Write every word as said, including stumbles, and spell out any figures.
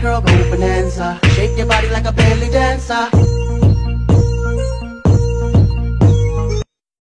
girl, go bonanza. Shake your body like a belly dancer.